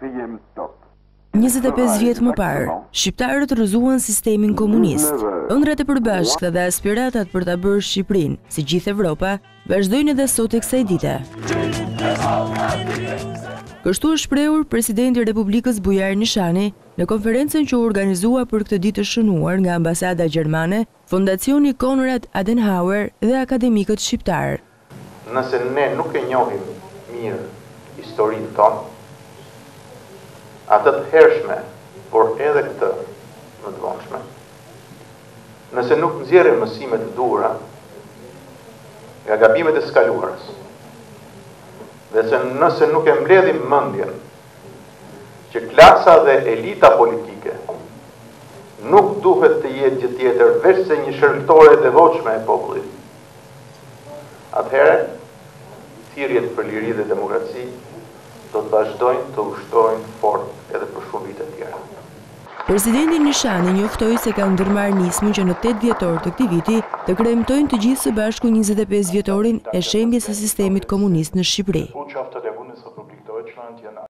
25 vjet më parë, shqiptarët rrëzuan sistemin komunist. Ëndrat e përbashkëta dhe aspiratat për ta bërë Shqipërinë, si gjithë Evropa, vazhdojnë edhe sot e kësaj dite. Kështu është shprehur presidenti i Republikës Bujar Nishani në konferencën që u organizua për këtë ditë të shënuar nga ambasada gjermane, Fondacioni Konrad Adenauer dhe akademikët shqiptar. Nëse ne nuk e njohim mirë historinë tonë, atë të hershme, por edhe këtë më të vonshme, nëse nuk nxjerrim mësimet të duhura nga gabimet e skaluarës, dhe nëse nuk e mbledhim mendjen që klasa dhe elita politike nuk duhet të jetë gjë tjetër veç se një shërbiktore e devotshme e popullit, atëherë thirrjet për liri dhe demokraci do të vazhdojnë të ushtrojnë fort edhe për shumë vite të tjera. Presidenti Nishani njoftoi se ka ndërmarrë nismën që në 8 dhjetor të këtij viti të kremtojnë të gjithë së bashku 25 vjetorin e shembjes së sistemit komunist në Shqipëri.